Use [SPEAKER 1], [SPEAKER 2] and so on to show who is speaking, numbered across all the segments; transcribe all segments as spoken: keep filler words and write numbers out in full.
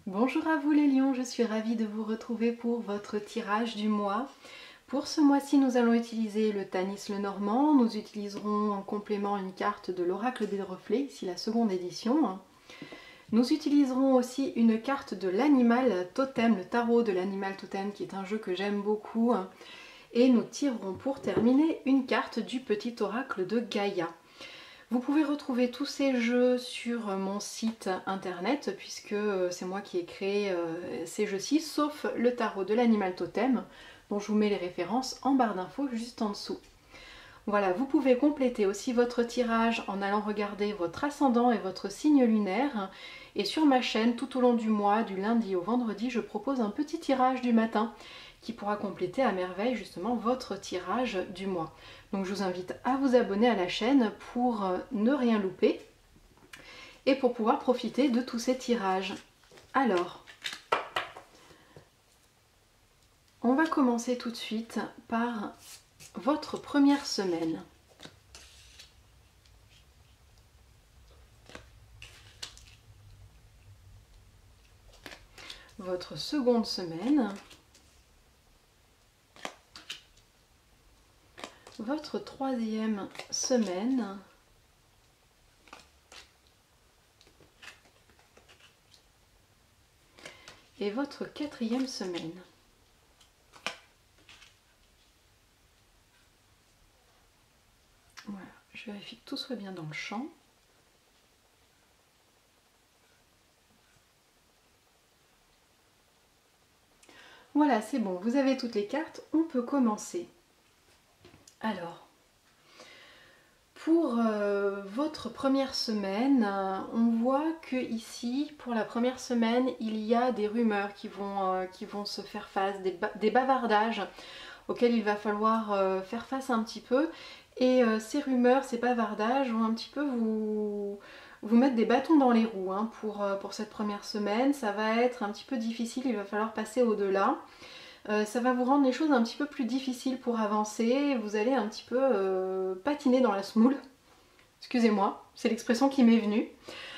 [SPEAKER 1] Bonjour à vous les lions, je suis ravie de vous retrouver pour votre tirage du mois. Pour ce mois-ci, nous allons utiliser le Tanis le Normand. Nous utiliserons en complément une carte de l'Oracle des Reflets, ici la seconde édition. Nous utiliserons aussi une carte de l'animal totem, le tarot de l'animal totem, qui est un jeu que j'aime beaucoup. Et nous tirerons pour terminer une carte du petit oracle de Gaïa. Vous pouvez retrouver tous ces jeux sur mon site internet puisque c'est moi qui ai créé ces jeux-ci, sauf le tarot de l'animal totem dont je vous mets les références en barre d'infos juste en dessous. Voilà, vous pouvez compléter aussi votre tirage en allant regarder votre ascendant et votre signe lunaire. Et sur ma chaîne, tout au long du mois, du lundi au vendredi, je propose un petit tirage du matin qui pourra compléter à merveille justement votre tirage du mois. Donc je vous invite à vous abonner à la chaîne pour ne rien louper et pour pouvoir profiter de tous ces tirages. Alors, on va commencer tout de suite par votre première semaine. Votre seconde semaine. Votre troisième semaine. Et votre quatrième semaine. Voilà, je vérifie que tout soit bien dans le champ. Voilà, c'est bon, vous avez toutes les cartes, on peut commencer. Alors, pour euh, votre première semaine, euh, on voit que ici, pour la première semaine, il y a des rumeurs qui vont, euh, qui vont se faire face, des, ba des bavardages auxquels il va falloir euh, faire face un petit peu. Et euh, ces rumeurs, ces bavardages vont un petit peu vous, vous mettre des bâtons dans les roues hein, pour, euh, pour cette première semaine. Ça va être un petit peu difficile, il va falloir passer au-delà. Euh, ça va vous rendre les choses un petit peu plus difficiles pour avancer, vous allez un petit peu euh, patiner dans la semoule. Excusez-moi, c'est l'expression qui m'est venue.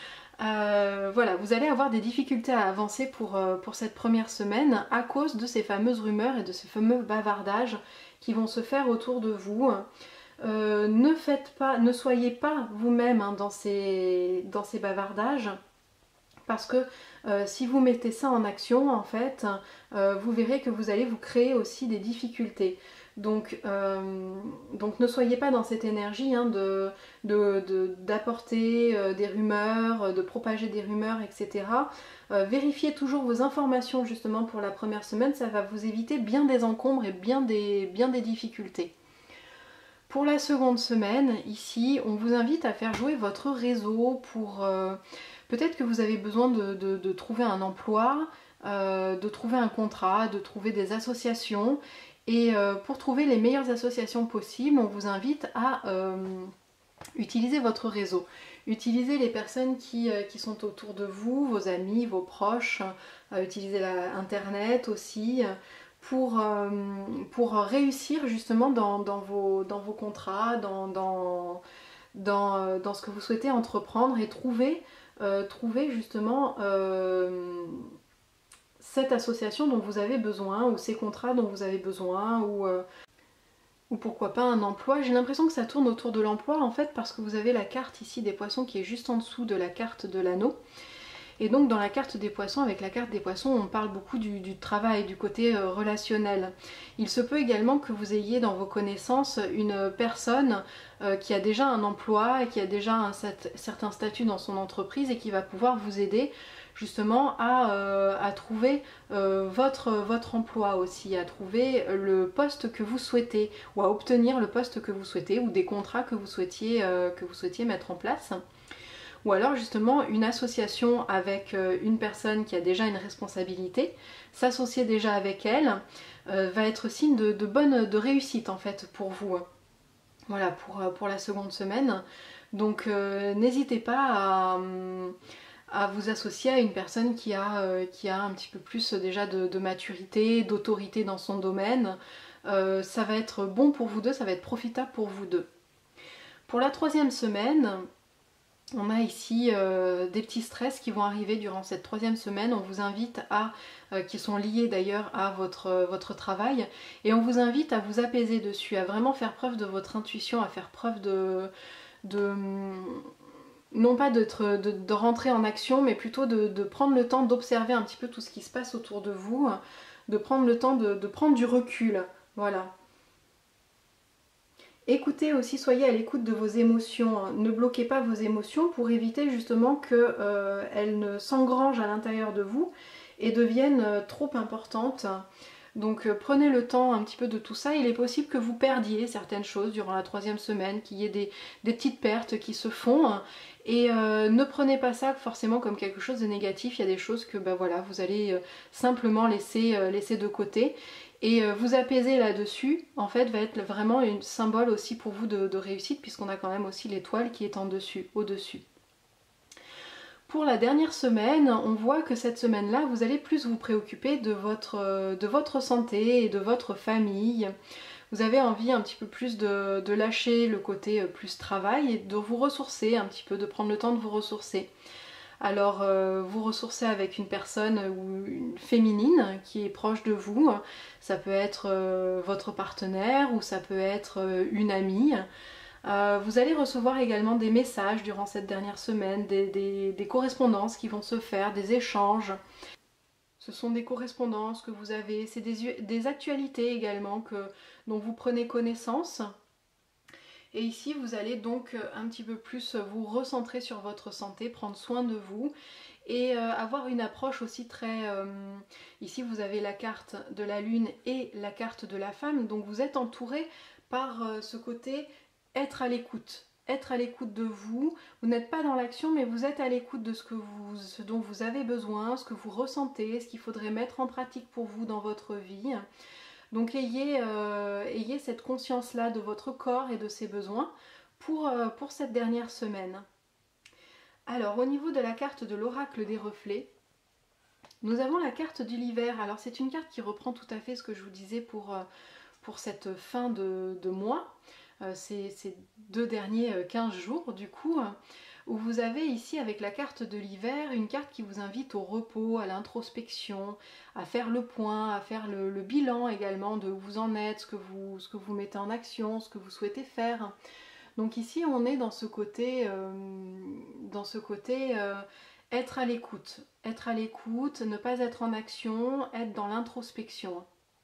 [SPEAKER 1] Euh, voilà, vous allez avoir des difficultés à avancer pour, euh, pour cette première semaine à cause de ces fameuses rumeurs et de ces fameux bavardages qui vont se faire autour de vous. Euh, ne faites pas, ne soyez pas vous-même hein, dans ces, dans ces bavardages. Parce que euh, si vous mettez ça en action, en fait, euh, vous verrez que vous allez vous créer aussi des difficultés. Donc, euh, donc ne soyez pas dans cette énergie hein, de, de, de, d'apporter euh, des rumeurs, de propager des rumeurs, et cetera. Euh, vérifiez toujours vos informations justement pour la première semaine, ça va vous éviter bien des encombres et bien des, bien des difficultés. Pour la seconde semaine, ici, on vous invite à faire jouer votre réseau pour... Euh, peut-être que vous avez besoin de, de, de trouver un emploi, euh, de trouver un contrat, de trouver des associations. Et euh, pour trouver les meilleures associations possibles, on vous invite à euh, utiliser votre réseau. Utilisez les personnes qui, euh, qui sont autour de vous, vos amis, vos proches. Euh, utilisez la, Internet aussi. Pour, euh, pour réussir justement dans, dans, vos, dans vos contrats, dans, dans, dans, dans ce que vous souhaitez entreprendre et trouver, euh, trouver justement euh, cette association dont vous avez besoin ou ces contrats dont vous avez besoin ou, euh, ou pourquoi pas un emploi. J'ai l'impression que ça tourne autour de l'emploi en fait parce que vous avez la carte ici des poissons qui est juste en dessous de la carte de l'anneau. Et donc dans la carte des poissons, avec la carte des poissons, on parle beaucoup du, du travail, du côté euh, relationnel. Il se peut également que vous ayez dans vos connaissances une personne euh, qui a déjà un emploi et qui a déjà un certain statut dans son entreprise et qui va pouvoir vous aider justement à, euh, à trouver euh, votre, votre emploi aussi, à trouver le poste que vous souhaitez ou à obtenir le poste que vous souhaitez ou des contrats que vous souhaitiez, euh, que vous souhaitiez mettre en place. Ou alors justement une association avec une personne qui a déjà une responsabilité, s'associer déjà avec elle euh, va être signe de, de bonne de réussite en fait pour vous. Voilà pour, pour la seconde semaine. Donc euh, n'hésitez pas à, à vous associer à une personne qui a, euh, qui a un petit peu plus déjà de, de maturité, d'autorité dans son domaine. Euh, ça va être bon pour vous deux, ça va être profitable pour vous deux. Pour la troisième semaine, On a ici euh, des petits stress qui vont arriver durant cette troisième semaine. On vous invite à, euh, qui sont liés d'ailleurs à votre, euh, votre travail, et on vous invite à vous apaiser dessus, à vraiment faire preuve de votre intuition, à faire preuve de... de non pas de, de, de rentrer en action, mais plutôt de, de prendre le temps d'observer un petit peu tout ce qui se passe autour de vous, de prendre le temps de, de prendre du recul. Voilà. Écoutez aussi, soyez à l'écoute de vos émotions. Ne bloquez pas vos émotions pour éviter justement qu'elles euh, ne s'engrangent à l'intérieur de vous et deviennent euh, trop importantes. Donc euh, prenez le temps un petit peu de tout ça. Il est possible que vous perdiez certaines choses durant la troisième semaine, qu'il y ait des, des petites pertes qui se font. Et euh, ne prenez pas ça forcément comme quelque chose de négatif. Il y a des choses que bah, voilà, vous allez euh, simplement laisser, euh, laisser de côté. Et euh, vous apaiser là-dessus, en fait, va être vraiment un symbole aussi pour vous de, de réussite, puisqu'on a quand même aussi l'étoile qui est en dessus, au-dessus. Pour la dernière semaine, on voit que cette semaine-là, vous allez plus vous préoccuper de votre, de votre santé et de votre famille. Vous avez envie un petit peu plus de, de lâcher le côté plus travail et de vous ressourcer un petit peu, de prendre le temps de vous ressourcer. Alors euh, vous ressourcez avec une personne ou une féminine qui est proche de vous. Ça peut être euh, votre partenaire ou ça peut être euh, une amie. Euh, vous allez recevoir également des messages durant cette dernière semaine, des, des, des correspondances qui vont se faire, des échanges. Ce sont des correspondances que vous avez, c'est des, des actualités également que, dont vous prenez connaissance. Et ici, vous allez donc un petit peu plus vous recentrer sur votre santé, prendre soin de vous et euh, avoir une approche aussi très... Euh, ici, vous avez la carte de la lune et la carte de la femme, donc vous êtes entouré par euh, ce côté être à l'écoute. Être à l'écoute de vous, vous n'êtes pas dans l'action, mais vous êtes à l'écoute de ce, que vous, ce dont vous avez besoin, ce que vous ressentez, ce qu'il faudrait mettre en pratique pour vous dans votre vie. Donc ayez, euh, ayez cette conscience-là de votre corps et de ses besoins pour, euh, pour cette dernière semaine. Alors au niveau de la carte de l'oracle des reflets, nous avons la carte de l'hiver. Alors c'est une carte qui reprend tout à fait ce que je vous disais pour, euh, pour cette fin de, de mois, euh, ces, ces deux derniers quinze jours du coup, où vous avez ici avec la carte de l'hiver une carte qui vous invite au repos, à l'introspection, à faire le point, à faire le, le bilan également de où vous en êtes, ce que vous, ce que vous mettez en action, ce que vous souhaitez faire. Donc ici on est dans ce côté, euh, dans ce côté euh, être à l'écoute, être à l'écoute, ne pas être en action, être dans l'introspection.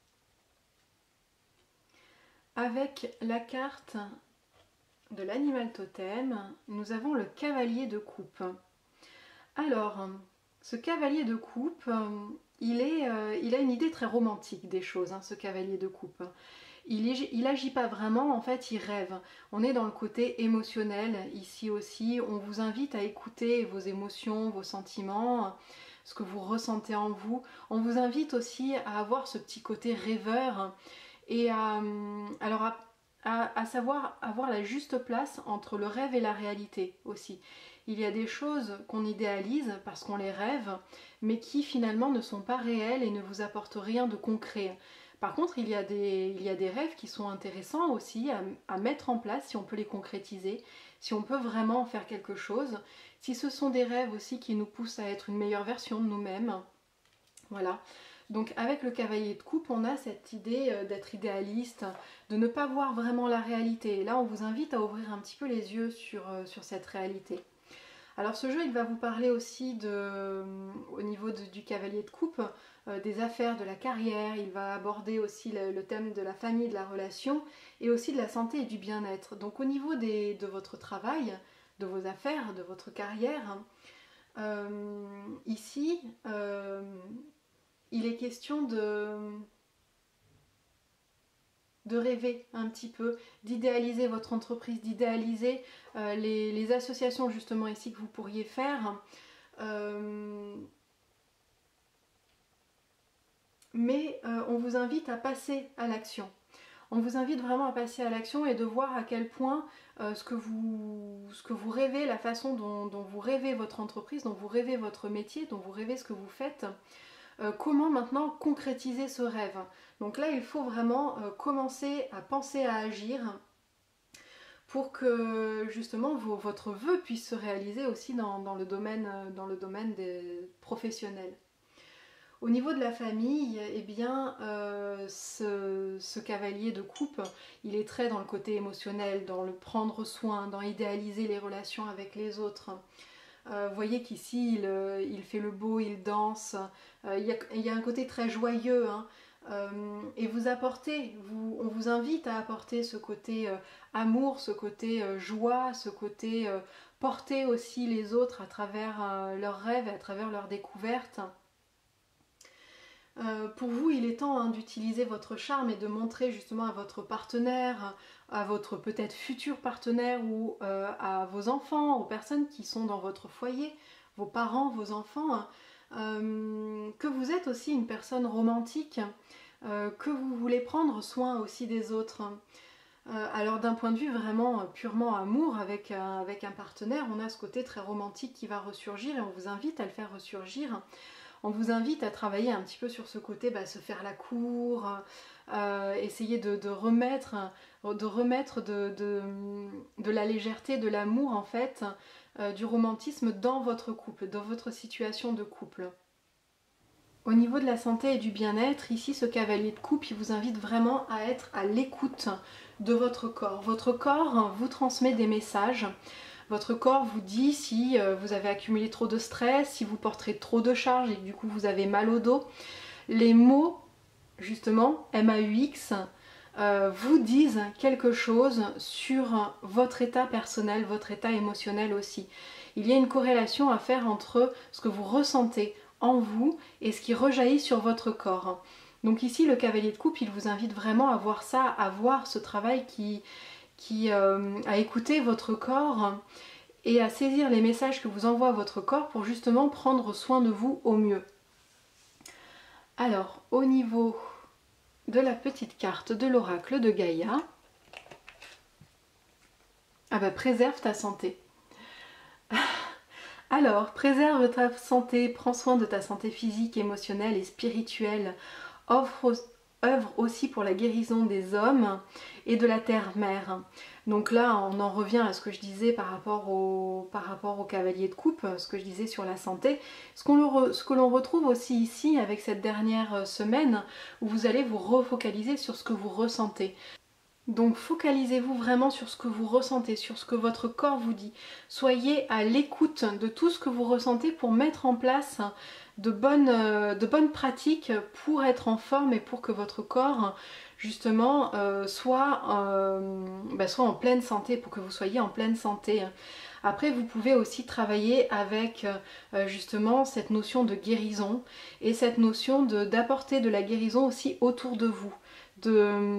[SPEAKER 1] Avec la carte de l'animal totem, nous avons le cavalier de coupe. Alors, ce cavalier de coupe, il, est, euh, il a une idée très romantique des choses, hein, ce cavalier de coupe. Il n'agit pas vraiment, en fait, il rêve. On est dans le côté émotionnel ici aussi. On vous invite à écouter vos émotions, vos sentiments, ce que vous ressentez en vous. On vous invite aussi à avoir ce petit côté rêveur et à, alors à, à, à savoir avoir la juste place entre le rêve et la réalité aussi. Il y a des choses qu'on idéalise parce qu'on les rêve, mais qui finalement ne sont pas réelles et ne vous apportent rien de concret. Par contre, il y a des, il y a des rêves qui sont intéressants aussi à, à mettre en place si on peut les concrétiser, si on peut vraiment en faire quelque chose. Si ce sont des rêves aussi qui nous poussent à être une meilleure version de nous-mêmes. Voilà. Donc avec le cavalier de coupe, on a cette idée d'être idéaliste, de ne pas voir vraiment la réalité. Et là, on vous invite à ouvrir un petit peu les yeux sur, sur cette réalité. Alors ce jeu, il va vous parler aussi de, au niveau de, du cavalier de coupe, euh, des affaires, de la carrière. Il va aborder aussi le, le thème de la famille, de la relation et aussi de la santé et du bien-être. Donc au niveau des, de votre travail, de vos affaires, de votre carrière, euh, ici, euh, il est question de... de rêver un petit peu, d'idéaliser votre entreprise, d'idéaliser euh, les, les associations justement ici que vous pourriez faire. Euh, mais euh, on vous invite à passer à l'action. On vous invite vraiment à passer à l'action et de voir à quel point euh, ce, que vous, ce que vous rêvez, la façon dont, dont vous rêvez votre entreprise, dont vous rêvez votre métier, dont vous rêvez ce que vous faites, Euh, comment maintenant concrétiser ce rêve. Donc là, il faut vraiment euh, commencer à penser à agir pour que justement vos, votre vœu puisse se réaliser aussi dans, dans le domaine, dans le domaine des professionnels. Au niveau de la famille, eh bien, euh, ce, ce cavalier de coupe, il est très dans le côté émotionnel, dans le prendre soin, dans idéaliser les relations avec les autres. Euh, vous voyez qu'ici, il, il fait le beau, il danse, euh, il, y a, il y a un côté très joyeux, hein. Euh, et vous apportez, vous, on vous invite à apporter ce côté euh, amour, ce côté euh, joie, ce côté euh, porter aussi les autres à travers euh, leurs rêves, à travers leurs découvertes. Euh, pour vous, il est temps hein, d'utiliser votre charme et de montrer justement à votre partenaire, à votre peut-être futur partenaire ou euh, à vos enfants, aux personnes qui sont dans votre foyer, vos parents, vos enfants, hein, euh, que vous êtes aussi une personne romantique, euh, que vous voulez prendre soin aussi des autres. Euh, alors d'un point de vue vraiment euh, purement amour avec, euh, avec un partenaire, on a ce côté très romantique qui va ressurgir et on vous invite à le faire ressurgir. On vous invite à travailler un petit peu sur ce côté, bah, se faire la cour, euh, essayer de, de remettre, de, remettre de, de, de la légèreté, de l'amour en fait, euh, du romantisme dans votre couple, dans votre situation de couple. Au niveau de la santé et du bien-être, ici ce cavalier de coupe, il vous invite vraiment à être à l'écoute de votre corps. Votre corps vous transmet des messages. Votre corps vous dit si vous avez accumulé trop de stress, si vous porterez trop de charge et que du coup vous avez mal au dos. Les mots, justement, M A U X, euh, vous disent quelque chose sur votre état personnel, votre état émotionnel aussi. Il y a une corrélation à faire entre ce que vous ressentez en vous et ce qui rejaillit sur votre corps. Donc ici, le cavalier de coupe, il vous invite vraiment à voir ça, à voir ce travail qui... qui euh, à écouter votre corps et à saisir les messages que vous envoie votre corps pour justement prendre soin de vous au mieux. Alors, au niveau de la petite carte de l'oracle de Gaïa, ah bah, préserve ta santé. Alors, préserve ta santé, prends soin de ta santé physique, émotionnelle et spirituelle, offre œuvre aussi pour la guérison des hommes et de la terre-mère. Donc là, on en revient à ce que je disais par rapport au, par rapport au cavalier de coupe, ce que je disais sur la santé. Ce, qu'on le, ce que l'on retrouve aussi ici avec cette dernière semaine où vous allez vous refocaliser sur ce que vous ressentez. Donc focalisez-vous vraiment sur ce que vous ressentez, sur ce que votre corps vous dit. Soyez à l'écoute de tout ce que vous ressentez pour mettre en place de bonnes, de bonnes pratiques pour être en forme et pour que votre corps justement euh, soit, euh, bah, soit en pleine santé, pour que vous soyez en pleine santé. Après, vous pouvez aussi travailler avec euh, justement cette notion de guérison et cette notion de, d'apporter de la guérison aussi autour de vous. De...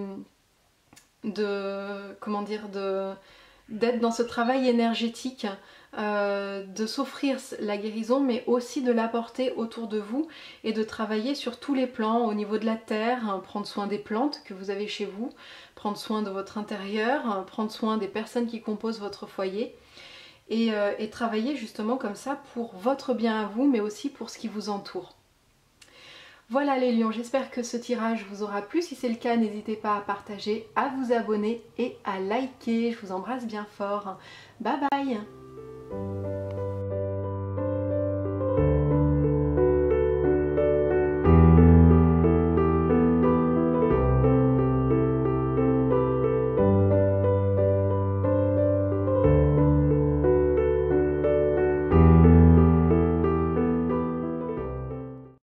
[SPEAKER 1] de comment dire de d'être dans ce travail énergétique, euh, de s'offrir la guérison mais aussi de l'apporter autour de vous et de travailler sur tous les plans au niveau de la terre, hein, prendre soin des plantes que vous avez chez vous, prendre soin de votre intérieur, hein, prendre soin des personnes qui composent votre foyer et, euh, et travailler justement comme ça pour votre bien à vous mais aussi pour ce qui vous entoure. Voilà les lions, j'espère que ce tirage vous aura plu. Si c'est le cas, n'hésitez pas à partager, à vous abonner et à liker. Je vous embrasse bien fort. Bye bye!